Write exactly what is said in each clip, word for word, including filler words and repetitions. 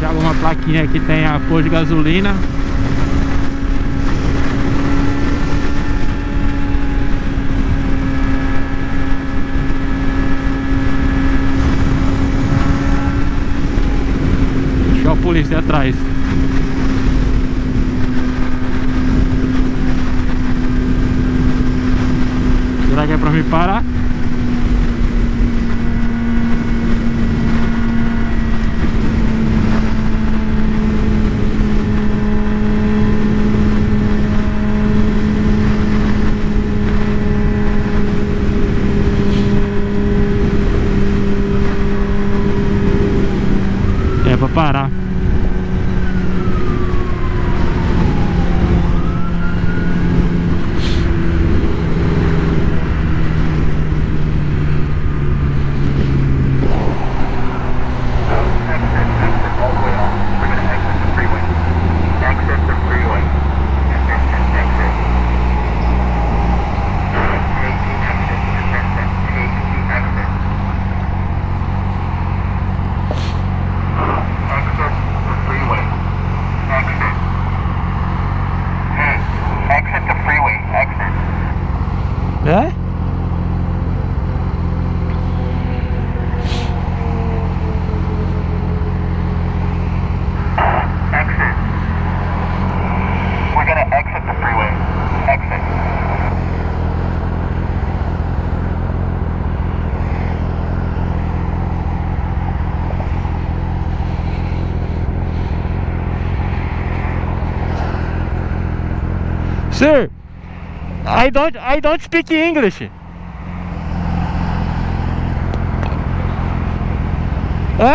achar alguma plaquinha que tenha posto de gasolina. Deixou a polícia atrás. Será que é pra me parar? É pra parar. É? Exit. We're gonna exit the freeway. Exit. Sir, I don't I don't speak English. Hã?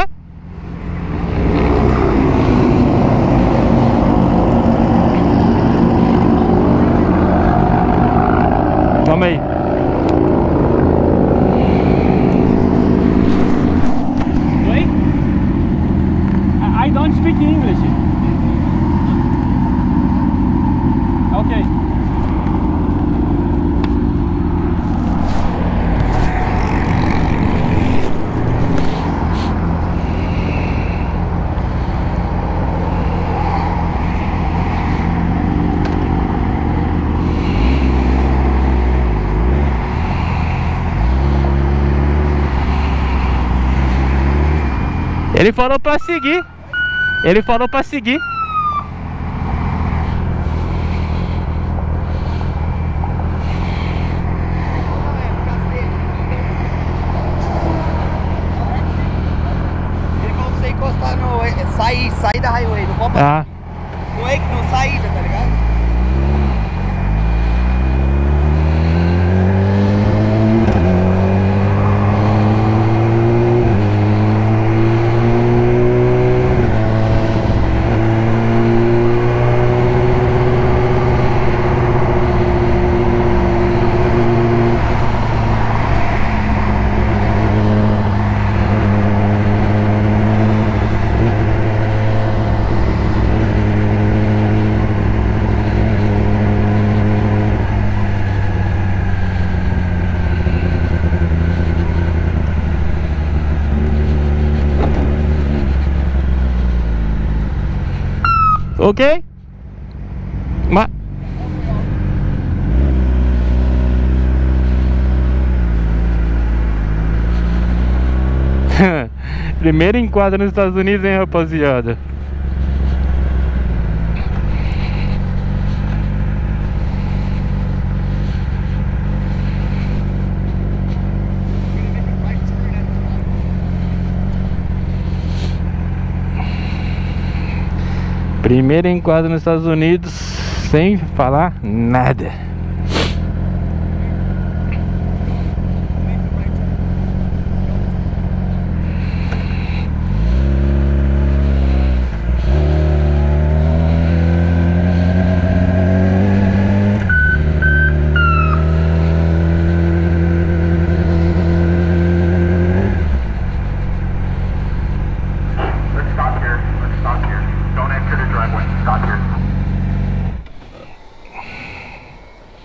Calma aí. Oi? I don't speak English. Okay. Ele falou pra seguir. Ele falou pra seguir. Ele falou pra você encostar no... Sair, sair da highway, não pode Ah. Não é não saída, tá ligado? Ok? Mas... Primeiro enquadro nos Estados Unidos, hein, rapaziada? Primeiro enquadro nos Estados Unidos sem falar nada. Let's stop here. Let's stop here. Don't enter the driveway. Stop here.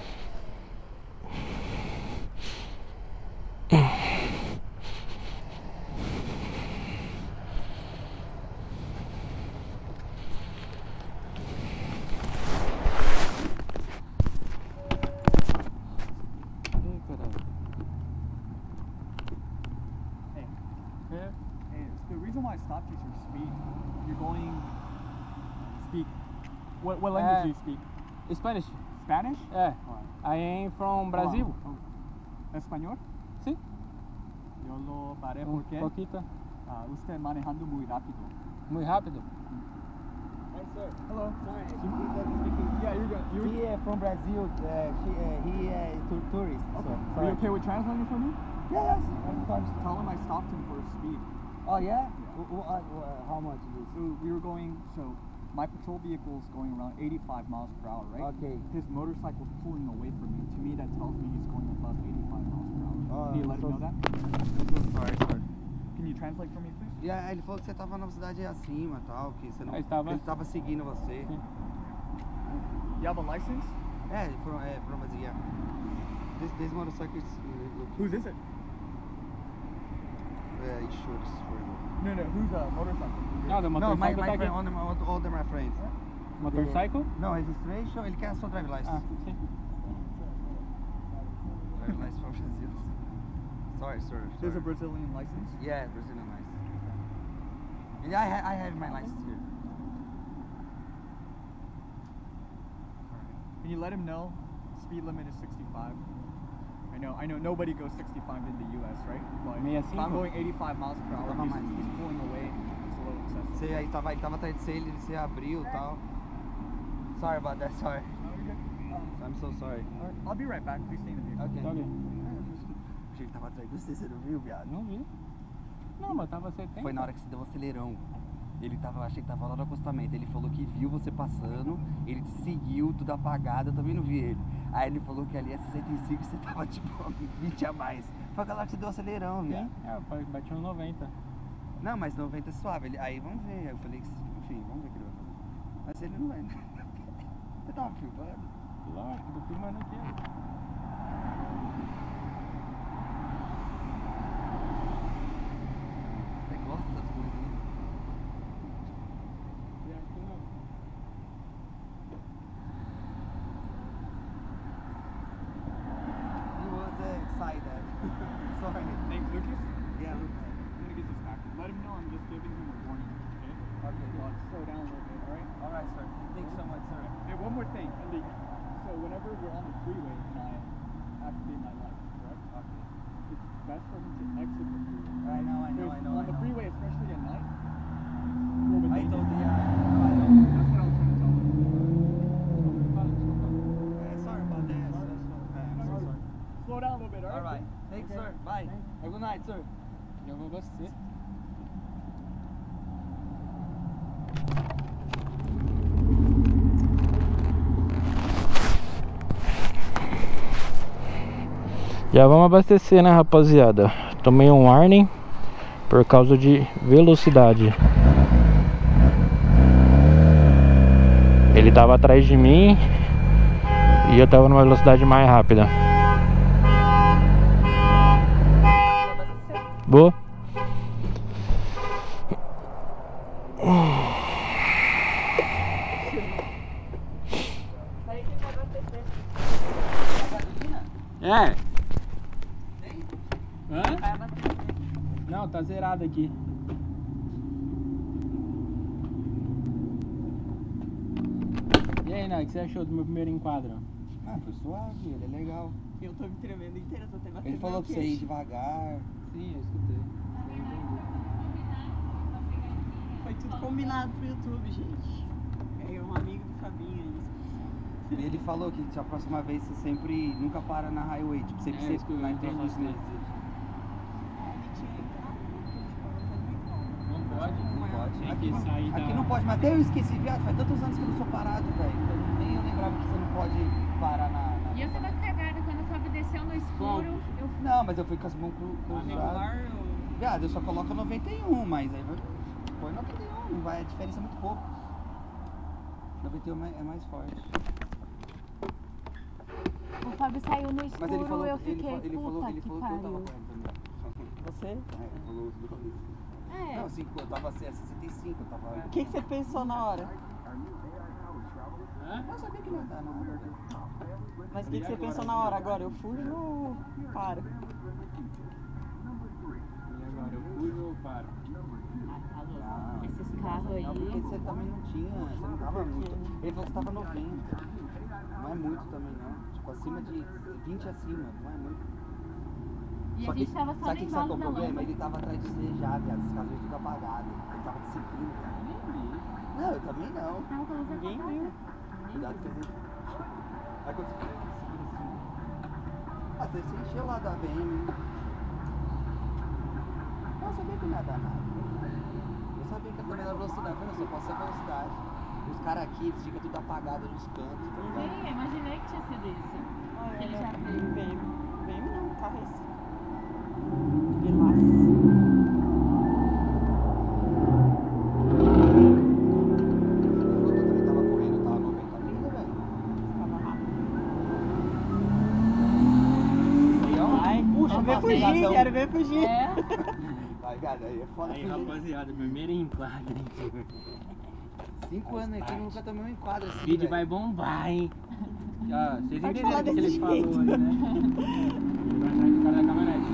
the reason why I stopped you is your speed. You're going. Speak. What what language Uh, do you speak? Spanish. Spanish? É. Alright. I am from Brazil. Oh, oh. ¿Español? Sí. Yo lo paré Un porque poquito. ah, usted manejando muy rápido. Muy rápido. Hi, sir. Hello. Sorry, he doesn't speak English. Yeah, you're good. You're He uh, from Brazil. Uh, he uh, he uh, tour tourist. okay. So, Are sorry. you okay with translating for me? Yeah, yes. Of course. Tell him I stopped him for speed. Oh yeah. W- w- uh, w- how much is So we were going. So my patrol vehicle is going around eighty-five miles per hour, right? Okay. His motorcycle's pulling away from me. To me, that tells me he's going above eighty-five miles per hour. Oh, Can you let so- him know that? I'm so sorry, sir. Can you translate for me, please? Yeah, ele falou que você tava na velocidade acima e tal, que você não. Ah, estava- Ele tava seguindo você. Sim. You have a license? É, from é, from Brazil. Yeah. This this motorcycle is uh, look. Whose is it? Uh, insurance for you. No, no. Whose uh, motorcycle? Não, the No, my motorcycle my tá friend, aqui. all the, all, all the my friends. Motorcycle? No, registration. Ele quer a sua drive license. Ah, sim. Drive license from Brazil. Sorry, sir. There's a sorry. Brazilian license. Yeah, Brazilian license. Yeah, I, ha I have my license here. Can you let him know speed limit is sixty-five? I know, I know nobody goes sixty-five in the U S, right? But if sixty-five? I'm going eighty-five miles per hour, Tava he's, mais. he's pulling away. It's a little excessive. Você aí tava, ele tava atrás de você, ele você abriu e tal. Sorry about that, sorry. No, you're good. Um, I'm so sorry. all right, I'll be right back. Please stay in the vehicle. Ok. Tá ok. Achei que tava atrás de você, você não viu, viado? Não vi. Não, mas tava setenta. Foi na hora que você deu o acelerão. Ele tava, achei que tava lá no acostamento. Ele falou que viu você passando, ele te seguiu, tudo apagado, eu também não vi ele. Aí ele falou que ali é sessenta e cinco e você tava tipo vinte a mais. Foi aquela hora que você deu o acelerão, viado. Sim, é, eu bati no noventa. Não, mas noventa é suave. Ele, aí vamos ver. Eu falei que, enfim, vamos ver o que ele vai fazer. Mas ele não vai. Você tava filmando? Lógico, tô filmando aqui. Você gosta dessas coisas, né? Pior que não. He was uh, excited. Sorry. Name's Lucas. Yeah, look. I'm gonna get this back. Let him know I'm just giving him a warning. Okay. Okay. Well, slow down a little bit. All right. All right, sir. Thanks so much, sir. Hey, one more thing. And the, so whenever we're on the freeway and I activate my lights, correct? Okay. It's best for him to exit the freeway. I know, I know, Because I know. on I the know. freeway, especially at night, it's a little bit I dangerous. told you, yeah, I know, I know. That's what I was trying to tell him. Fala, desculpa. Uh, sorry about that. Uh, I'm so sorry. Slow down a little bit, all All right? right. Thanks, Okay. sir. Bye. Have a good night, sir. Já vou você. Já vamos abastecer, né, rapaziada? Tomei um warning por causa de velocidade. Ele tava atrás de mim e eu tava numa velocidade mais rápida. Boa. É. Hã? Não, tá zerado aqui. E aí, Nai, o que você achou do meu primeiro enquadro? Ah, foi suave, ele é legal. Eu tô me tremendo inteira, tô até batendo Ele falou meu pra você ir queixo. devagar. Sim, eu escutei. Eu entendi. Foi tudo combinado pro YouTube, gente. É um amigo do Fabinho, é isso. E ele falou que a próxima vez você sempre nunca para na highway, tipo, sempre É, você isso que eu na entendi, introdução. né? Não pode? Não pode. Tem Aqui, que sair aqui da... não pode, mas até eu esqueci, viado, faz tantos anos que eu não sou parado, velho. Então, nem eu lembrava que você não pode parar na... na... E eu tava cagada quando o Fábio desceu no escuro. Eu Não, mas eu fui com as mãos cru- cruzadas. Regular ou... Viado, eu só coloco noventa e um, mas aí vai... Põe noventa e um, não vai, a diferença é muito pouco. noventa e um é mais- é mais forte. O Fábio saiu no Mas ele escuro, falou, eu ele, fiquei, fa- ele falou, puta ele que falou que eu tava pariu. correndo também. Você? É, ele falou os dois. É, Não, cinco, eu tava assim, a sessenta e cinco, eu tava... O que, que você pensou na hora? Hã? Eu sabia que não ia dar nada. Mas o que, que você pensou na hora? Agora eu fujo ou paro? E agora, eu fujo ou paro? esses carros aí. Não, porque você também não tinha, você não tava muito. Ele falou que você tava noventa. Não é muito também não. Tipo, acima de vinte acima, não é muito. E Só a que, gente tava só sabe no que sabe qual é embalo o da problema? lama. Ele tava atrás de você já, viado. Esse carro tudo apagado. Ele tava te seguindo, cara. Não, eu também não. Tava com a luz Ninguém apagada. viu. Cuidado que eu vou. Aí quando você estiver seguindo assim. Ah, você se encheu lá da B M. Eu sabia que não ia dar nada. Eu sabia que eu também era velocidade. Eu falei, eu só posso ser velocidade. Os caras aqui, eles ficam tudo apagados nos cantos. Tá ligado? Sim, eu imaginei que tinha sido isso. Olha, Ele já olha, veio. B M. B M não, carro é esse. Vilaço. Eu também tava correndo, tava noventa milha, velho. Tava rápido. E ó, Ai, puxa, ó, vem ó, fugir, pegadão. quero ver fugir. É. Tá ligado? Aí é foda Aí, fugir. rapaziada, primeiro enquadro, hein? Cinco anos aqui, eu nunca tomei um enquadro assim, O vídeo velho. vai bombar, hein? Já, vocês Pode entenderam falar o que, que ele desse falou jeito. aí, né? Ele vai atrás do cara da caminhonete.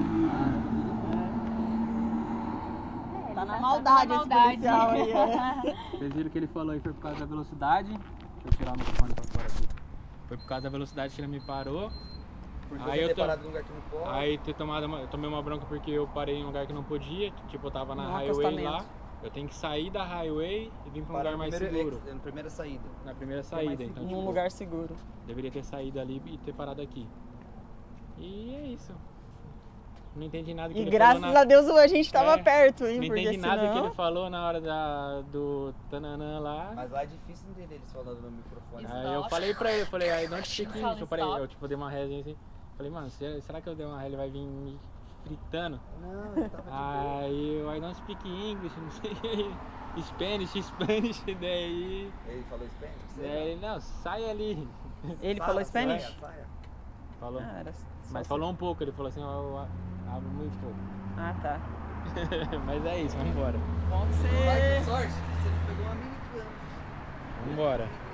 É, Tá ele na só maldade na esse policial aí, é. Vocês viram que ele falou aí foi por causa da velocidade. Deixa eu tirar o microfone pra fora aqui. Foi por causa da velocidade que ele me parou. Porque Aí você eu ter tô- parado num lugar que não pode. Aí ter tomado uma- eu tomei uma bronca porque eu parei em um lugar que não podia. Tipo, eu tava na No highway lá. acostamento. Eu tenho que sair da highway e vir pra um Parar lugar no mais primeiro seguro. ex- Na primeira saída. Na primeira Que é mais saída, então Num tipo, lugar seguro. deveria ter saído ali e ter parado aqui. E é isso. Não entendi nada que E ele graças falou na... a Deus a gente tava É, perto, hein? Não Porque entendi nada que senão... ele falou na hora da, do tananã lá. Mas lá é difícil entender eles falando no microfone. Isso. Aí eu Stop. falei pra ele, eu falei, aí não te speak Fala English. Eu falei, stop. eu tipo, dei uma resinha assim. Falei, mano, será será que eu dei uma ré, ele vai vir me fritando? Não, ele tava de boa. Aí eu, I don't speak English, não sei. Spanish, Spanish, daí. Ele falou Spanish? Você Daí ele, não, sai ali. Ele Fala, falou Spanish? saia, saia. Falou. Ah, era só Mas assim. falou um pouco, ele falou assim, ó, eu abro muito pouco. Ah, tá. Mas é isso, vambora. Bom que Vai, você... que sorte. Você pegou uma mini cama. Vambora.